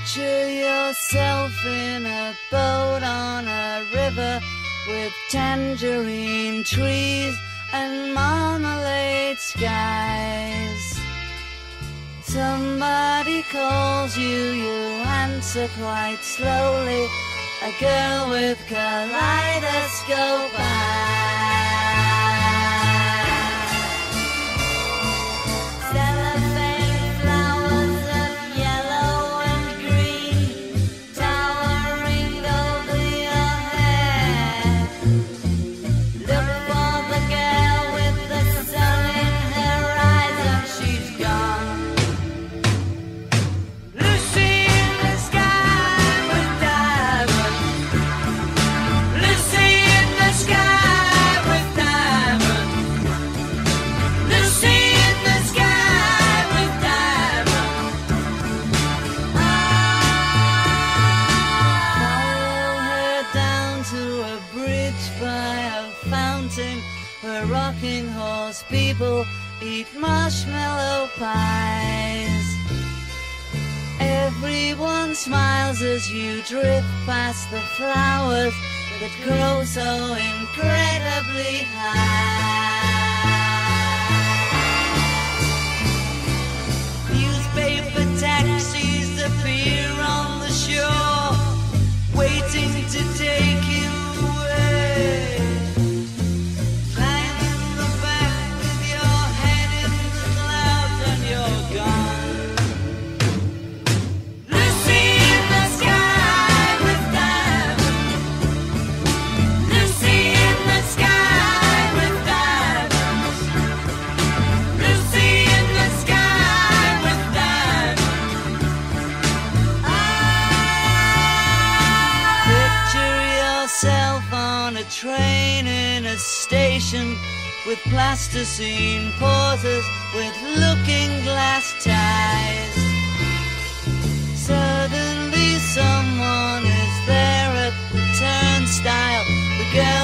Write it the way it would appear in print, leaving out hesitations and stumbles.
Picture yourself in a boat on a river with tangerine trees and marmalade skies. Somebody calls you, you answer quite slowly. A girl with kaleidoscope eyes. Cellophane flowers of yellow and green towering over your head. Look for the girl with the sun in her eyes and she's gone. Lucy in the sky with diamonds. Lucy in the sky with diamonds. Lucy in the sky with diamonds. Follow her down to a bridge by a fountain where rocking horse people eat marshmallow pies. Everyone smiles as you drift past the flowers that grow so incredibly high. Newspaper taxis appear on the shore, waiting to take you away. Climb in the back with your head in the clouds and you're gone. Lucy in the sky with diamonds. Lucy in the sky with diamonds. Lucy in the sky with diamonds. Picture yourself on a train in a station with plasticine porters with looking glass ties. Suddenly someone is there at the turnstile. The girl